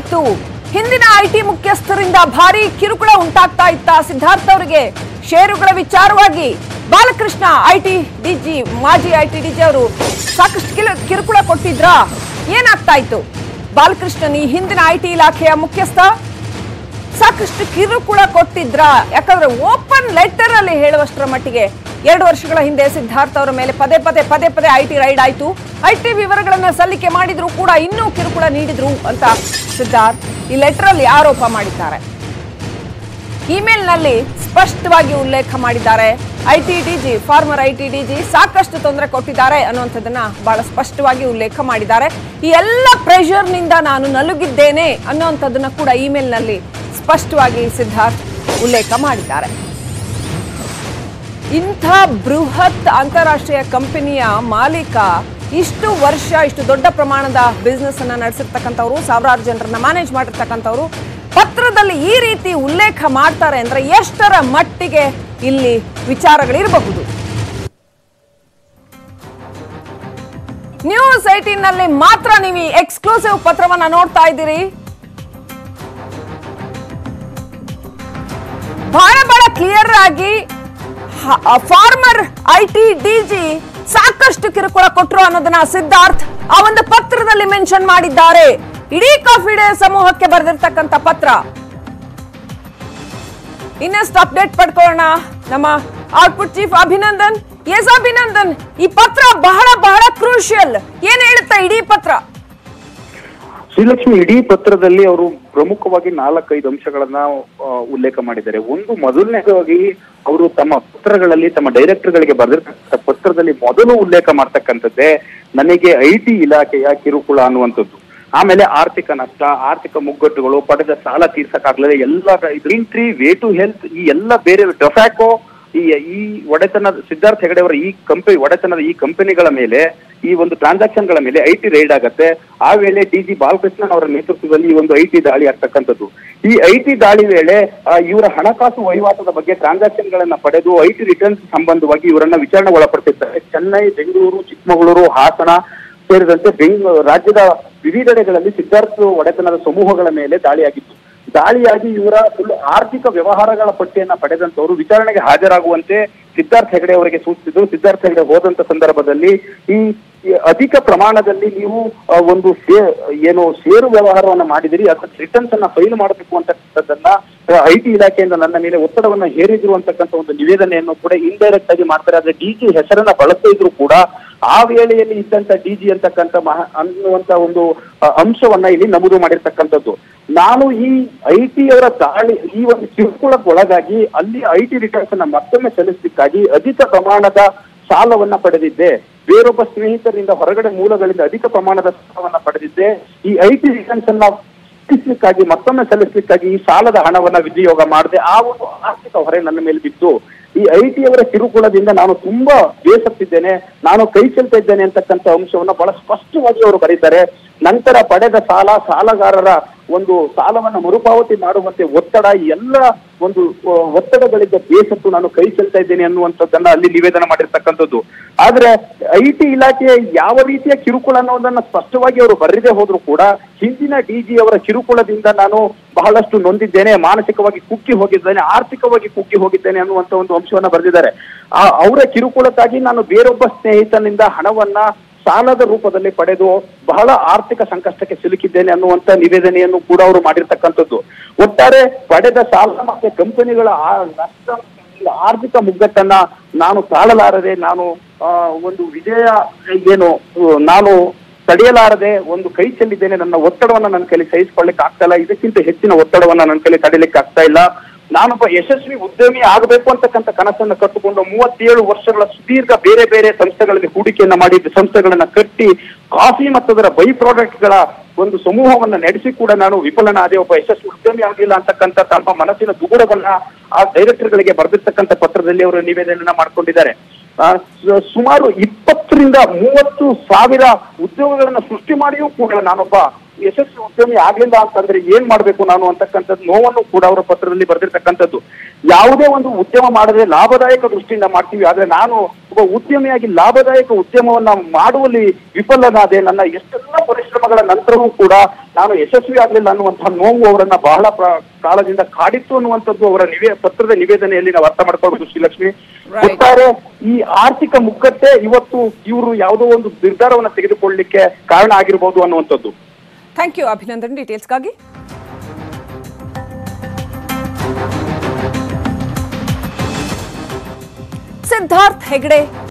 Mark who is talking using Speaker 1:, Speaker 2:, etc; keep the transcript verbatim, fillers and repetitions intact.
Speaker 1: ಇತ್ತು. ಹಿಂದಿನ ಐಟಿ ಮುಖ್ಯಸ್ಥರಿಂದ ಭಾರಿ ಕಿರುಕುಳ ಉಂಟಾಗ್ತಾ ಇತ್ತ ಸಿದ್ಧಾರ್ಥ್ ಅವರಿಗೆ. ಷೇರುಗಳ ವಿಚಾರವಾಗಿ ಬಾಲಕೃಷ್ಣ ಐಟಿ ಡಿಜಿ ಮಾಜಿ ಐಟಿ ಡಿಜಿ ಅವರು ಸಾಕಷ್ಟು ಕಿರುಕುಳ ಕೊಟ್ಟಿದ್ರಾ? ಏನಾಗ್ತಾ ಇತ್ತು? ಬಾಲಕೃಷ್ಣನ್ ಈ ಹಿಂದಿನ ಐಟಿ ಇಲಾಖೆಯ ಮುಖ್ಯಸ್ಥ ಸಾಕಷ್ಟು ಕಿರುಕುಳ ಕೊಟ್ಟಿದ್ರ? ಯಾಕಂದ್ರೆ ಓಪನ್ ಲೆಟರ್ ಅಲ್ಲಿ ಹೇಳುವಷ್ಟರ ಮಟ್ಟಿಗೆ ಎರಡು ವರ್ಷಗಳ ಹಿಂದೆ ಸಿದ್ಧಾರ್ಥ್ ಅವರ ಮೇಲೆ ಪದೇ ಪದೇ ಪದೇ ಪದೇ ಐಟಿ ರೈಡ್ ಆಯ್ತು. ಐಟಿ ವಿವರಗಳನ್ನ ಸಲ್ಲಿಕೆ ಮಾಡಿದ್ರು ಕೂಡ ಇನ್ನೂ ಕಿರುಕುಳ ನೀಡಿದ್ರು ಅಂತ ಸಿದ್ಧಾರ್ಥ್ ಈ ಲೆಟರ್ ಅಲ್ಲಿ ಆರೋಪ ಮಾಡಿದ್ದಾರೆ. ಇಮೇಲ್ ನಲ್ಲಿ ಸ್ಪಷ್ಟವಾಗಿ ಉಲ್ಲೇಖ ಮಾಡಿದ್ದಾರೆ. IT DG former IT DG ಸಾಕಷ್ಟು ತೊಂದರೆ ಕೊಟ್ಟಿದ್ದಾರೆ ಅನ್ನುವಂಥದ್ದನ್ನ ಬಹಳ ಸ್ಪಷ್ಟವಾಗಿ ಉಲ್ಲೇಖ ಮಾಡಿದ್ದಾರೆ. ಈ ಎಲ್ಲ ಪ್ರೆಷರ್ ನಿಂದ ನಾನು ನಲುಗಿದ್ದೇನೆ ಅನ್ನುವಂಥದ್ದನ್ನ ಕೂಡ ಇಮೇಲ್ ನಲ್ಲಿ ಸ್ಪಷ್ಟವಾಗಿ ಸಿದ್ಧಾರ್ಥ್ ಉಲ್ಲೇಖ ಮಾಡಿದ್ದಾರೆ. ಇಂಥ ಬೃಹತ್ ಅಂತಾರಾಷ್ಟ್ರೀಯ ಕಂಪನಿಯ ಮಾಲೀಕ ಇಷ್ಟು ವರ್ಷ ಇಷ್ಟು ದೊಡ್ಡ ಪ್ರಮಾಣದ ಬಿಸ್ನೆಸ್ ಅನ್ನ ನಡೆಸಿರ್ತಕ್ಕಂಥವ್ರು, ಸಾವಿರಾರು ಜನರನ್ನ ಮ್ಯಾನೇಜ್ ಮಾಡಿರ್ತಕ್ಕಂಥವ್ರು ಪತ್ರದಲ್ಲಿ ಈ ರೀತಿ ಉಲ್ಲೇಖ ಮಾಡ್ತಾರೆ ಅಂದ್ರೆ ಎಷ್ಟರ ಮಟ್ಟಿಗೆ ಇಲ್ಲಿ ವಿಚಾರಗಳಿರಬಹುದು? ನ್ಯೂಸ್ ಏಟೀನ್ ನಲ್ಲಿ ಮಾತ್ರ ನೀವು ಎಕ್ಸ್ಕ್ಲೂಸಿವ್ ಪತ್ರವನ್ನ ನೋಡ್ತಾ ಇದ್ದೀರಿ. ಬಹಳ ಬಹಳ ಕ್ಲಿಯರ್ ಆಗಿ ಫಾರ್ಮರ್ ಐಟಿ ಡಿಜಿ ಸಾಕಷ್ಟು ಕಿರುಕುಳ ಕೊಟ್ಟರು ಅನ್ನೋದನ್ನ ಸಿದ್ಧಾರ್ಥ್ ಆ ಒಂದು ಪತ್ರದಲ್ಲಿ ಮೆನ್ಷನ್ ಮಾಡಿದ್ದಾರೆ. ಇಡೀ ಕಾಫಿ ಡೇ ಸಮೂಹಕ್ಕೆ ಬರೆದಿರ್ತಕ್ಕಂಥ ಪತ್ರ. ಇನ್ನಷ್ಟು ಅಪ್ಡೇಟ್ ಪಡ್ಕೊಳ್ಳೋಣ. ನಮ್ಮ output chief Abhinandan. Yes Abhinandan, ಈ ಪತ್ರ ಬಹಳ ಬಹಳ ಕ್ರೂಷಿಯಲ್. ಏನ್ ಹೇಳುತ್ತಾ ಇಡೀ ಪತ್ರ?
Speaker 2: ಶ್ರೀಲಕ್ಷ್ಮಿ, ಇಡೀ ಪತ್ರದಲ್ಲಿ ಅವರು ಪ್ರಮುಖವಾಗಿ ನಾಲ್ಕೈದು ಅಂಶಗಳನ್ನ ಉಲ್ಲೇಖ ಮಾಡಿದ್ದಾರೆ. ಒಂದು, ಮೊದಲನೇದಾಗಿ ಅವರು ತಮ್ಮ ಪತ್ರಗಳಲ್ಲಿ ತಮ್ಮ ಡೈರೆಕ್ಟರ್ಗಳಿಗೆ ಬರೆದಿರ್ತಕ್ಕಂಥ ಪತ್ರದಲ್ಲಿ ಮೊದಲು ಉಲ್ಲೇಖ ಮಾಡ್ತಕ್ಕಂಥದ್ದೇ ನನಗೆ ಐಟಿ ಇಲಾಖೆಯ ಕಿರುಕುಳ ಅನ್ನುವಂಥದ್ದು. ಆಮೇಲೆ ಆರ್ಥಿಕ ನಷ್ಟ, ಆರ್ಥಿಕ ಮುಗ್ಗಟ್ಟುಗಳು, ಪಡೆದ ಸಾಲ ತೀರ್ಸಕ್ಕಾಗಲಿಲ್ಲ, ಎಲ್ಲ Green Tree, Way to Health, ಈ ಎಲ್ಲ ಬೇರೆ ಡೊಫ್ಯಾಕೋ, ಈ ಈ ಒಡೆತನದ ಸಿದ್ಧಾರ್ಥ್ ಹೆಗಡೆ ಅವರ ಈ ಕಂಪನಿ ಒಡೆತನದ ಈ ಕಂಪನಿಗಳ ಮೇಲೆ ಈ ಒಂದು ಟ್ರಾನ್ಸಾಕ್ಷನ್ ಗಳ ಮೇಲೆ ಐಟಿ ರೈಡ್ ಆಗತ್ತೆ. ಆ ವೇಳೆ ಡಿ ಜಿ ಬಾಲಕೃಷ್ಣನ್ ಅವರ ನೇತೃತ್ವದಲ್ಲಿ ಈ ಒಂದು ಐಟಿ ದಾಳಿ ಆಗ್ತಕ್ಕಂಥದ್ದು. ಈ ಐಟಿ ದಾಳಿ ವೇಳೆ ಇವರ ಹಣಕಾಸು ವಹಿವಾಟದ ಬಗ್ಗೆ ಟ್ರಾನ್ಸಾಕ್ಷನ್ ಗಳನ್ನ ಪಡೆದು ಐಟಿ ರಿಟರ್ನ್ಸ್ ಸಂಬಂಧವಾಗಿ ಇವರನ್ನ ವಿಚಾರಣೆ ಒಳಪಡಿಸಿದ್ದಾರೆ. ಚೆನ್ನೈ, ಬೆಂಗಳೂರು, ಚಿಕ್ಕಮಗಳೂರು, ಹಾಸನ ಸೇರಿದಂತೆ ಬೆಂಗಳೂರು ರಾಜ್ಯದ ವಿವಿಧೆಡೆಗಳಲ್ಲಿ ಸಿದ್ಧಾರ್ಥ್ ಒಡೆತನದ ಸಮೂಹಗಳ ಮೇಲೆ ದಾಳಿಯಾಗಿತ್ತು. ದಾಳಿಯಾಗಿ ಇವರ ಫುಲ್ ಆರ್ಥಿಕ ವ್ಯವಹಾರಗಳ ಪಟ್ಟಿಯನ್ನ ಪಡೆದಂತವರು ವಿಚಾರಣೆಗೆ ಹಾಜರಾಗುವಂತೆ ಸಿದ್ಧಾರ್ಥ್ ಹೆಗಡೆ ಅವರಿಗೆ ಸೂಚಿಸಿದ್ರು. ಸಿದ್ಧಾರ್ಥ್ ಹೆಗಡೆ ಹೋದಂತ ಸಂದರ್ಭದಲ್ಲಿ ಈ ಅಧಿಕ ಪ್ರಮಾಣದಲ್ಲಿ ನೀವು ಒಂದು ಶೇ ಏನು ಷೇರು ವ್ಯವಹಾರವನ್ನ ಮಾಡಿದಿರಿ, ಅದರ ರಿಟರ್ನ್ಸ್ ಅನ್ನ ಫೈಲ್ ಮಾಡಬೇಕು ಅಂತಕ್ಕಂಥದ್ದನ್ನ ಐಟಿ ಇಲಾಖೆಯಿಂದ ನನ್ನ ಮೇಲೆ ಒತ್ತಡವನ್ನ ಹೇರಿದ್ರು ಅಂತಕ್ಕಂಥ ಒಂದು ನಿವೇದನೆಯನ್ನು ಕೂಡ ಇಂಡೈರೆಕ್ಟ್ ಆಗಿ ಮಾಡ್ತಾರೆ. ಆದ್ರೆ ಡಿಜಿ ಹೆಸರನ್ನ ಬಳಸ್ತಾ ಇದ್ರು ಕೂಡ ಆ ವೇಳೆಯಲ್ಲಿ ಇದ್ದಂತ ಡಿಜಿ ಅಂತಕ್ಕಂಥ ಮಹಾ ಅನ್ನುವಂತ ಒಂದು ಅಂಶವನ್ನ ಇಲ್ಲಿ ನಮೂದು ಮಾಡಿರ್ತಕ್ಕಂಥದ್ದು. ನಾನು ಈ ಐಟಿ ಅವರ ದಾಳಿ ಈ ಒಂದು ಕಿರುಕುಳಕ್ಕೊಳಗಾಗಿ ಅಲ್ಲಿ ಐಟಿ ರಿಟರ್ನ್ಸ್ ಅನ್ನ ಮತ್ತೊಮ್ಮೆ ಸಲ್ಲಿಸಲಿಕ್ಕಾಗಿ ಅಧಿಕ ಪ್ರಮಾಣದ ಸಾಲವನ್ನ ಪಡೆದಿದ್ದೆ. ಬೇರೊಬ್ಬ ಸ್ನೇಹಿತರಿಂದ ಹೊರಗಡೆ ಮೂಲಗಳಿಂದ ಅಧಿಕ ಪ್ರಮಾಣದ ಸಾಲವನ್ನ ಪಡೆದಿದ್ದೆ. ಈ ಐಟಿ ರಿಟರ್ನ್ಸ್ ಅನ್ನ ಸಲ್ಲಿಸಲಿಕ್ಕಾಗಿ ಮತ್ತೊಮ್ಮೆ ಸಲ್ಲಿಸಲಿಕ್ಕಾಗಿ ಈ ಸಾಲದ ಹಣವನ್ನ ವಿನಿಯೋಗ ಮಾಡದೆ ಆ ಒಂದು ಆರ್ಥಿಕ ಹೊರೆ ನನ್ನ ಮೇಲೆ ಬಿತ್ತು. ಈ ಐಟಿ ಅವರ ಕಿರುಕುಳದಿಂದ ನಾನು ತುಂಬಾ ಬೇಸತ್ತಿದ್ದೇನೆ, ನಾನು ಕೈ ಚೆಲ್ತಾ ಇದ್ದೇನೆ ಅಂತಕ್ಕಂಥ ಅಂಶವನ್ನ ಬಹಳ ಸ್ಪಷ್ಟವಾಗಿ ಅವರು ಬರೀತಾರೆ. ನಂತರ ಪಡೆದ ಸಾಲ, ಸಾಲಗಾರರ ಒಂದು ಸಾಲವನ್ನ ಮರುಪಾವತಿ ಮಾಡುವಂತೆ ಒತ್ತಡ, ಎಲ್ಲ ಒಂದು ಒತ್ತಡಗಳಿಂದ ಬೇಸತ್ತು ನಾನು ಕೈ ಚೆಲ್ತಾ ಇದ್ದೇನೆ ಅನ್ನುವಂಥದ್ದನ್ನ ಅಲ್ಲಿ ನಿವೇದನೆ ಮಾಡಿರ್ತಕ್ಕಂಥದ್ದು. ಆದ್ರೆ ಐಟಿ ಇಲಾಖೆಯ ಯಾವ ರೀತಿಯ ಕಿರುಕುಳ ಅನ್ನೋದನ್ನ ಸ್ಪಷ್ಟವಾಗಿ ಅವರು ಬರೆದೇ ಹೋದ್ರು ಕೂಡ ಹಿಂದಿನ ಡಿಜಿ ಅವರ ಕಿರುಕುಳದಿಂದ ನಾನು ಬಹಳಷ್ಟು ನೊಂದಿದ್ದೇನೆ, ಮಾನಸಿಕವಾಗಿ ಕುಗ್ಗಿ ಹೋಗಿದ್ದೇನೆ, ಆರ್ಥಿಕವಾಗಿ ಕುಗ್ಗಿ ಹೋಗಿದ್ದೇನೆ ಅನ್ನುವಂತ ಒಂದು ಅಂಶವನ್ನ ಬರೆದಿದ್ದಾರೆ. ಆ ಅವರ ಕಿರುಕುಳಕ್ಕಾಗಿ ನಾನು ಬೇರೊಬ್ಬ ಸ್ನೇಹಿತನಿಂದ ಹಣವನ್ನ ಸಾಲದ ರೂಪದಲ್ಲಿ ಪಡೆದು ಬಹಳ ಆರ್ಥಿಕ ಸಂಕಷ್ಟಕ್ಕೆ ಸಿಲುಕಿದ್ದೇನೆ ಅನ್ನುವಂತ ನಿವೇದನೆಯನ್ನು ಕೂಡ ಅವರು ಮಾಡಿರ್ತಕ್ಕಂಥದ್ದು. ಒಟ್ಟಾರೆ ಪಡೆದ ಸಾಲ ಮತ್ತೆ ಕಂಪನಿಗಳ ನಷ್ಟ, ಆರ್ಥಿಕ ಮುಗ್ಗಟ್ಟನ್ನ ನಾನು ತಾಳಲಾರದೆ, ನಾನು ಆ ಒಂದು ವಿಜಯ ಏನು ನಾನು ತಡೆಯಲಾರದೆ ಒಂದು ಕೈ ಚೆಲ್ಲಿದ್ದೇನೆ. ನನ್ನ ಒತ್ತಡವನ್ನ ನನ್ನ ಕೈಲಿ ಸಹಿಸಿಕೊಳ್ಳಿಕ್ಕೆ ಆಗ್ತಾ ಇಲ್ಲ, ಇದಕ್ಕಿಂತ ಹೆಚ್ಚಿನ ಒತ್ತಡವನ್ನ ನನ್ನ ಕೈಲಿ ತಡೆಯಲಿಕ್ಕೆ ಆಗ್ತಾ ಇಲ್ಲ. ನಾನೊಬ್ಬ ಯಶಸ್ವಿ ಉದ್ಯಮಿ ಆಗಬೇಕು ಅಂತಕ್ಕಂಥ ಕನಸನ್ನ ಕಟ್ಟಿಕೊಂಡು ಮೂವತ್ತೇಳು ವರ್ಷಗಳ ಸುದೀರ್ಘ ಬೇರೆ ಬೇರೆ ಸಂಸ್ಥೆಗಳಲ್ಲಿ ಹೂಡಿಕೆಯನ್ನ ಮಾಡಿದ್ದ ಸಂಸ್ಥೆಗಳನ್ನ ಕಟ್ಟಿ ಕಾಫಿ ಮತ್ತು ಅದರ ಬೈ ಪ್ರಾಡಕ್ಟ್ ಗಳ ಒಂದು ಸಮೂಹವನ್ನ ನಡೆಸಿ ಕೂಡ ನಾನು ವಿಫಲನಾದೆ, ಒಬ್ಬ ಯಶಸ್ವಿ ಉದ್ಯಮಿ ಆಗಲಿಲ್ಲ ಅಂತಕ್ಕಂಥ ತಮ್ಮ ಮನಸ್ಸಿನ ದುಗುಡವನ್ನ ಆ ಡೈರೆಕ್ಟರ್ ಗಳಿಗೆ ಬರೆದಿರ್ತಕ್ಕಂಥ ಪತ್ರದಲ್ಲಿ ಅವರು ನಿವೇದನೆಯನ್ನ ಮಾಡ್ಕೊಂಡಿದ್ದಾರೆ. ಸುಮಾರು ಇಪ್ಪತ್ತರಿಂದ ಮೂವತ್ತು ಸಾವಿರ ಉದ್ಯೋಗಗಳನ್ನ ಸೃಷ್ಟಿ ಮಾಡಿಯೂ ಕೂಡ ನಾನೊಬ್ಬ ಯಶಸ್ವಿ ಉದ್ಯಮಿ ಆಗ್ಲಿಲ್ಲ ಅಂತಂದ್ರೆ ಏನ್ ಮಾಡ್ಬೇಕು ನಾನು ಅಂತಕ್ಕಂಥದ್ದು ನೋವನ್ನು ಕೂಡ ಅವರ ಪತ್ರದಲ್ಲಿ ಬರೆದಿರ್ತಕ್ಕಂಥದ್ದು. ಯಾವುದೇ ಒಂದು ಉದ್ಯಮ ಮಾಡದೆ ಲಾಭದಾಯಕ ದೃಷ್ಟಿಯಿಂದ ಮಾಡ್ತೀವಿ, ಆದ್ರೆ ನಾನು ಒಬ್ಬ ಉದ್ಯಮಿಯಾಗಿ ಲಾಭದಾಯಕ ಉದ್ಯಮವನ್ನ ಮಾಡುವಲ್ಲಿ ವಿಫಲನಾದೆ. ನನ್ನ ಎಷ್ಟೆಲ್ಲ ಪರಿಶ್ರಮ ಪರಿಶ್ರಮಗಳ ನಂತರವೂ ಕೂಡ ನಾನು ಯಶಸ್ವಿ ಆಗ್ಲಿಲ್ಲ ಅನ್ನುವಂತಹ ನೋವು ಅವರನ್ನ ಬಹಳ ಕಾಲದಿಂದ ಕಾಡಿತ್ತು ಅನ್ನುವಂಥದ್ದು ಅವರ ನಿವೇ ಪತ್ರದ ನಿವೇದನೆಯಲ್ಲಿ ನಾವು ಅರ್ಥ ಮಾಡ್ಕೊಳ್ಬಹುದು ಶ್ರೀಲಕ್ಷ್ಮಿ. ಒಟ್ಟಾರೆ ಈ ಆರ್ಥಿಕ ಮುಗ್ಗಟ್ಟೆ ಇವತ್ತು ಇವರು ಯಾವುದೋ ಒಂದು ನಿರ್ಧಾರವನ್ನ ತೆಗೆದುಕೊಳ್ಳಲಿಕ್ಕೆ ಕಾರಣ ಆಗಿರಬಹುದು ಅನ್ನುವಂಥದ್ದು.
Speaker 1: ಥ್ಯಾಂಕ್ ಯು ಅಭಿನಂದನ್ ಡೀಟೇಲ್ಸ್ಗಾಗಿ. ಸಿದ್ಧಾರ್ಥ್ ಹೆಗ್ಡೆ